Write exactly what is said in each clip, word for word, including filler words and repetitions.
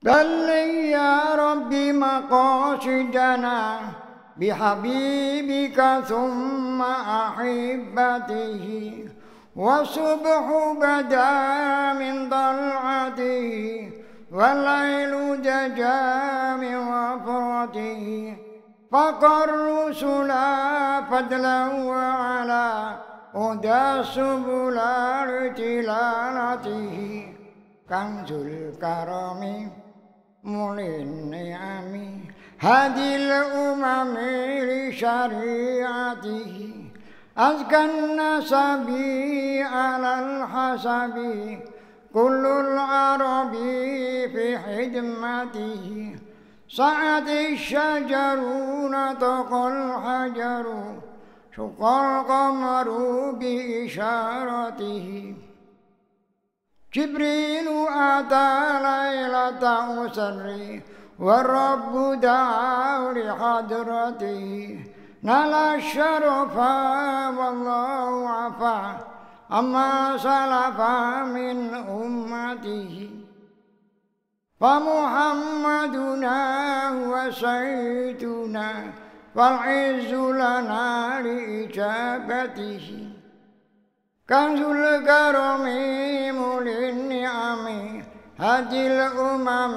بلغ يا رب مقاصدنا بحبيبك ثم أحبته، والصبح بدا من طلعته، والليل دجا من وفرته، فقر رسلا فضلا وعلا هدى سبل ارتلالته، كنز الكرم مولي النعم هادي الأمم لشريعته، أزكى النسب على الحسب كل العرب في خدمته، صعد الشجر نطق الحجر شق القمر بإشارته، جبريل أتى ليلة أسر والرب دعا لحضرته، نال الشرف والله عفا عما سلف من أمته، فمحمدنا هو سيدنا والعز لنا لإجابته، كنز الكرم مولي النعم هادي الأمم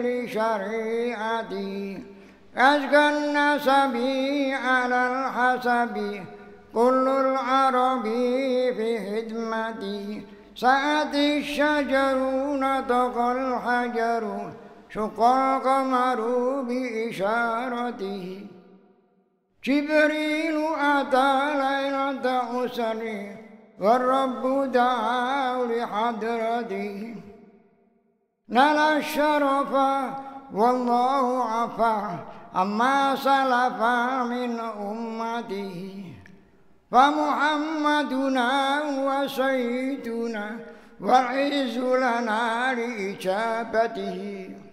لشريعته، أزكى النسب على الحسب كل العرب في خدمته، سأتي الشجر نطق الحجر شق القمر بإشارته، جبريل أتى ليلة أسر والرب دعا لحضرته، نال الشرف والله عفا عما سلف من أمته، فمحمدنا هو سيدنا والعز لنا لإجابته.